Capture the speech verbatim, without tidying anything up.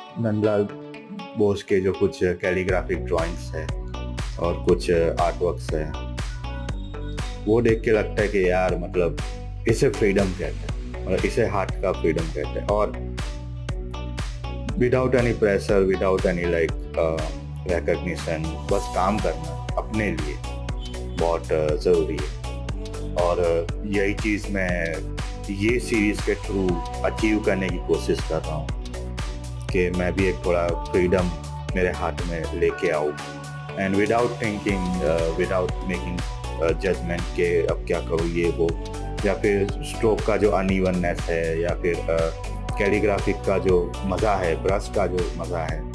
नंदलाल बोस के जो कुछ कैलीग्राफिक ड्राइंग्स है और कुछ आर्ट वर्क्स है, वो देख के लगता है कि यार मतलब इसे फ्रीडम कहते हैं, मतलब इसे हार्ट का फ्रीडम कहते हैं। और without any pressure, without any like recognition, बस काम करना अपने लिए बहुत uh, ज़रूरी है। और uh, यही चीज़ मैं ये सीरीज़ के थ्रू अचीव करने की कोशिश कर रहा हूँ कि मैं भी एक थोड़ा फ्रीडम मेरे हाथ में लेके आऊँ, and without thinking, without making judgement के अब क्या करूँ ये वो, या फिर स्ट्रोक का जो अनइवननेस है, या फिर कैलीग्राफिक uh, का जो मज़ा है, ब्रश का जो मज़ा है,